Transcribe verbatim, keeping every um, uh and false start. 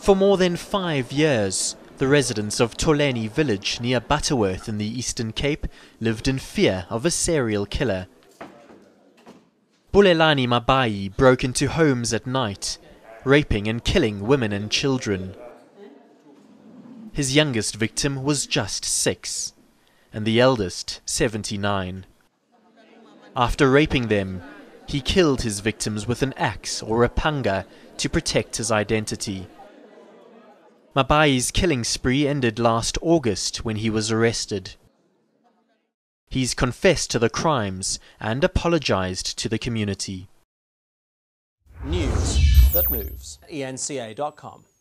For more than five years, the residents of Toleni village near Butterworth in the Eastern Cape lived in fear of a serial killer. Bulelani Mabhayi broke into homes at night, raping and killing women and children. His youngest victim was just six, and the eldest seventy-nine. After raping them, he killed his victims with an axe or a panga to protect his identity. Mabhayi's killing spree ended last August when he was arrested. He's confessed to the crimes and apologized to the community. News that moves. e N C A dot com